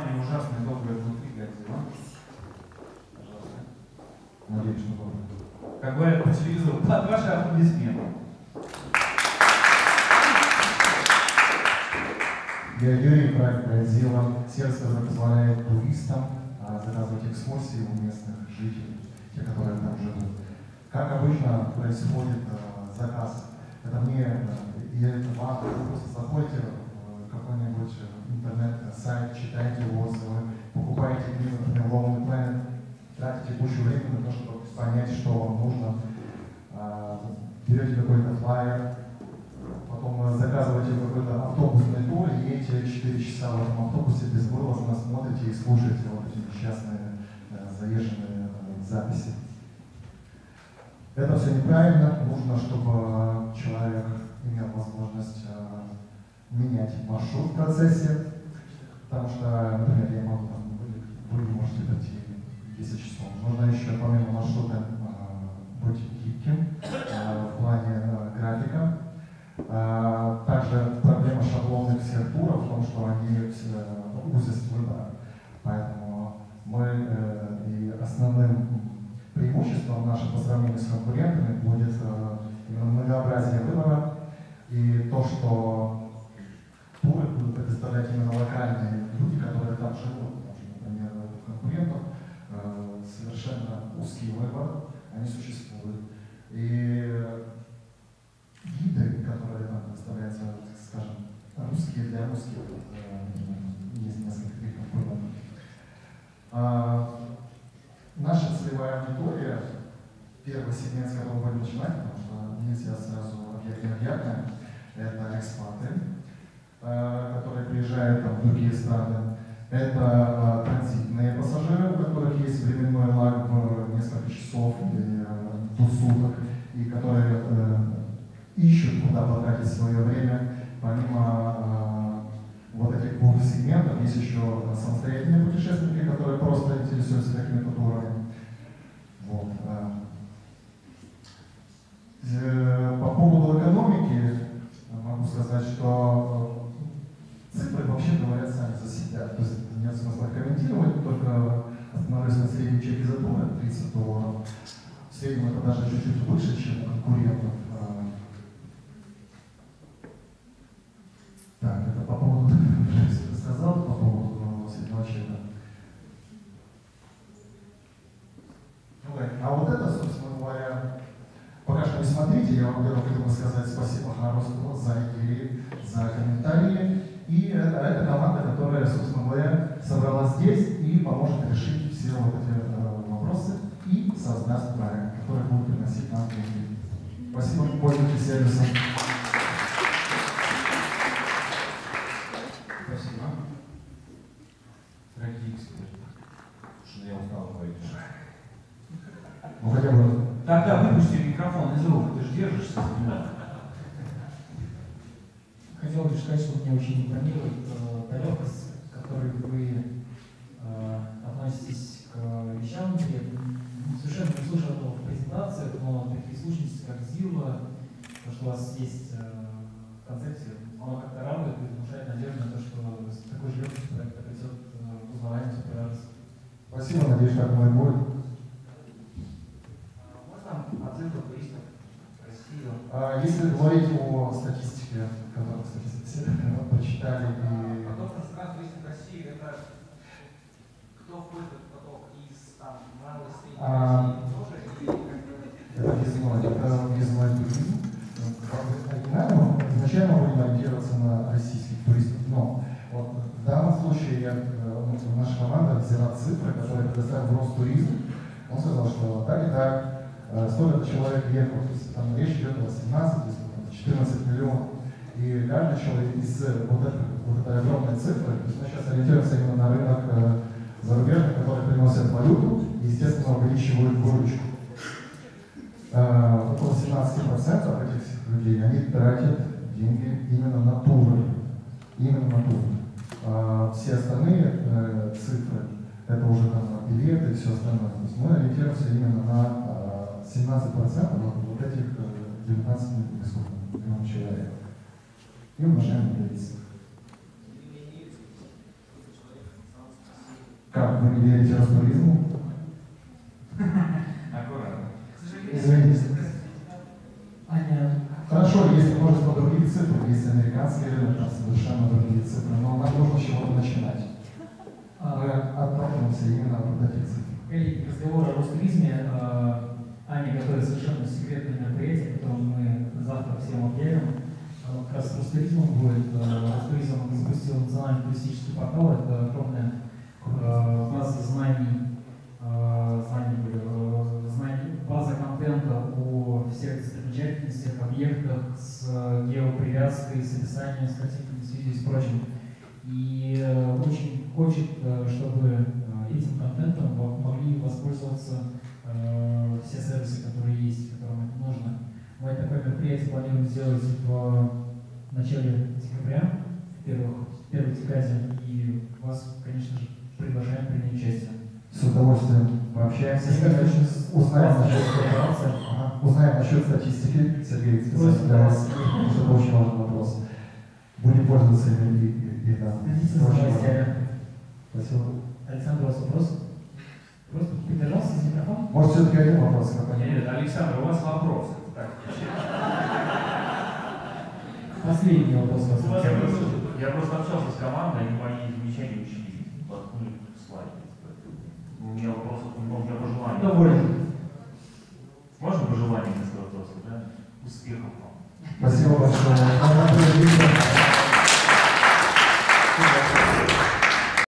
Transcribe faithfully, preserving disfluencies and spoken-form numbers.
название ужасное, доброе внутри Годзилла. Пожалуйста. Надеюсь, что доброе. Как говорят по телевизору, под ваши аплодисменты. Я Юрий, проект Годзилла. Сервис, который позволяет туристам заказывать экскурсии у местных жителей, те, которые там живут. Как обычно происходит э, заказ? Это мне, э, и это вам, вы просто заходите в какой-нибудь интернет-сайт, читаете отзывы, покупаете книгу, например, Lonely Planet, тратите кучу времени на то, чтобы понять, что вам нужно, э, берете какой-то флайер, потом заказываете какой-то автобусный тур и едете четыре часа в этом автобусе безвылазно смотрите и слушаете вот эти несчастные э, заезженные э, записи. Это все неправильно. Нужно, чтобы человек имел возможность э, менять маршрут в процессе, потому что, например, я могу, там, вы, вы можете пройти десять часов. Нужно еще помимо маршрута э, быть гибким э, в плане э, графика. Uh, также проблема шаблонных всех туров в том, что они uh, узость выбора. Поэтому мы uh, и основным преимуществом нашим по сравнению с конкурентами будет uh, именно многообразие выбора и то, что туры будут предоставлять именно локальные люди, которые там живут. Потому что, например, у конкурентов uh, совершенно узкий выбор, они существуют. И гиды, которые там представляются, скажем, русские для русских, э, есть несколько таких конкурентов. А, наша целевая аудитория, первый сегмент, с которого будем начинать, потому что нельзя сразу объять необъятное, это экспаты, э, которые приезжают там, в другие страны. Это э, транзитные пассажиры, у которых есть временной лаг в несколько часов или э, до суток, и которые э, ищут, куда потратить свое время. Помимо э, вот этих двух сегментов, есть еще самостоятельные путешественники, которые просто интересуются какими-то турами. Вот. Э, по поводу экономики могу сказать, что цифры вообще говорят сами за себя. То есть нет смысла комментировать, только остановлюсь на среднем чеке за тур, тридцать долларов. В среднем это даже чуть-чуть выше, чем у конкурентов. Так, это по поводу, что ты сказал, по поводу среднего чека. Ну, а вот это, собственно говоря, пока что не смотрите, я вам хотел бы сказать спасибо Харовскому за идеи, за комментарии. И это, это команда, которая, собственно говоря, собралась здесь и поможет решить все вот эти э, вопросы и создаст проект, который будет приносить нам деньги. Спасибо, пользуйтесь сервисом. Спасибо. Дорогие эксперты, что я устал говорить. Ну хотя бы. Так, да, выпусти микрофон из рук, ты же держишься за него. Хотел лишь сказать, что меня очень импонирует э, та легкость, с которой вы э, относитесь к вещам. Я совершенно не слышал этого в презентациях, но такие случаи, как Зилла, то, что у вас есть э, в концепции, оно как-то радует и внушает надежду на то, что с такой же легкостью проект обретет э, узнаваемость и популярность. Спасибо, надеюсь, так оно и будет. Можно отзывы туристов в России? А, если говорить о статистике, которую, кстати, все прочитали и... Поток иностранных туристов в России, это кто входит в этот поток из там малой средней России тоже? Это въездной, это въездной туризм. Оригинально мы изначально будем ориентироваться на российских туристов, но вот в данном случае я, наша команда взяла цифры, которые предоставил Ростуризм. Он сказал, что так и так, столько человек ехал, то есть там речь идет о семнадцати, четырнадцати миллионов. И каждый человек из вот этой, вот этой огромной цифры, то есть мы сейчас ориентируемся именно на рынок э, зарубежный, который приносит валюту и, естественно, увеличивает выручку. Э, около семнадцати процентов этих всех людей, они тратят деньги именно на туры. Именно на туры. Э, все остальные э, цифры, это уже там билеты и все остальное. То есть мы ориентируемся именно на э, семнадцать процентов вот, вот этих э, девятнадцати миллионов человек. И умножаем на тридцать. Как, вы не верите Ростуризму? Аккуратно. Извините. Аня, Хорошо, есть множество других цифр, есть американские рынок, там совершенно другие цифры, но нам нужно с чего-то начинать. Мы отталкиваемся именно от этих цифр. коллеги, разговор о Ростуризме. э, Аня готовит совершенно секретное мероприятие, которое мы завтра всем объявим. Оно как раз с Ростуризмом будет. э, Ростуризм запустил национальный туристический портал. Это огромная э, база знаний, э, знаний, э, знаний, база контента о всех достопримечательностях, объектах с геопривязкой, с описанием, с картинками, с видео и с прочим. И э, очень хочет, э, чтобы э, этим контентом во- могли воспользоваться э, все сервисы, которые есть, которым это нужно. Мы такое мероприятие планируем сделать в начале декабря, в первых, в первой декаде, и вас, конечно же, приглашаем принять участие. С удовольствием пообщаемся. Мне кажется, очень Узнаем классно, насчет, что корпорация. ага, узнаем насчет статистики. Сергей, специально для вас, потому что это очень важный вопрос. Будем пользоваться ими и, и, и да. Следите Это за очень новостями. важно. Спасибо. Александр, у вас вопрос? Просто придержался за микрофон? Может, все-таки один вопрос? Как Нет, нет, Александр, у вас вопрос. Так, Последний вопрос у вас. я, просто, я просто общался с командой, они мои замечания учли, воткнули в слайд. У меня вопросов, ну, у меня пожелания. Доволен. Можно пожелания вместо вопросов, да? Успехов вам. Спасибо большое.